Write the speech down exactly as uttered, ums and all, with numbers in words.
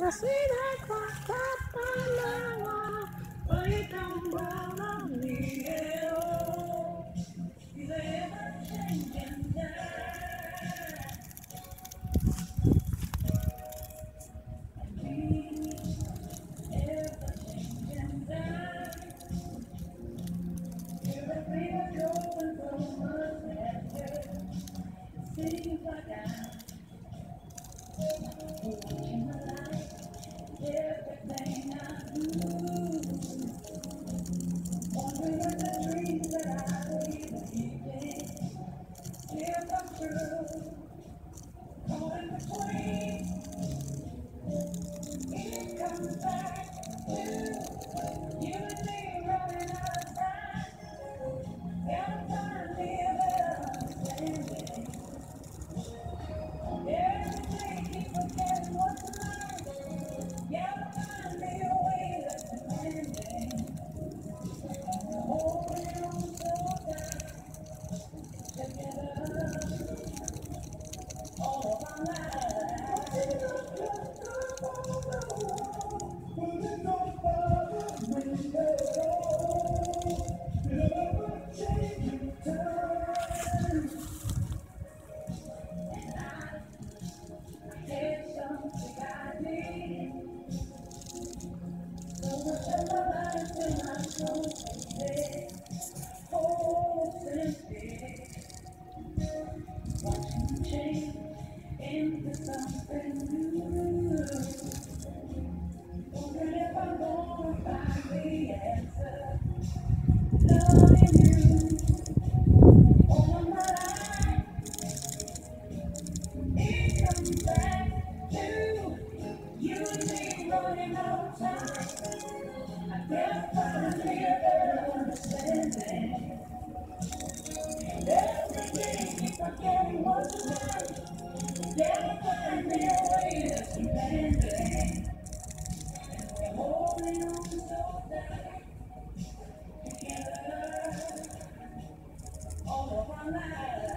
Así de cuatro palabras, hoy tan brava mi ego, y de seems like I'm watching my life, everything I do. Wondering if the dreams that I believe in still come true. Caught in between, it comes back to you and me running out of time. Every time we have understanding, every day keep forgetting what's mine. Yeah, find me a way that's demanding. Holding on so tight together all of my change into something new. Wondering if I'm gonna find the answer. Loving you all of my life, it comes back to you and me running out of time. I can't find a clear understanding. Every day keep forgetting what's right. Can't find me a way that's demanding. We're holding on so tight together all of our lives.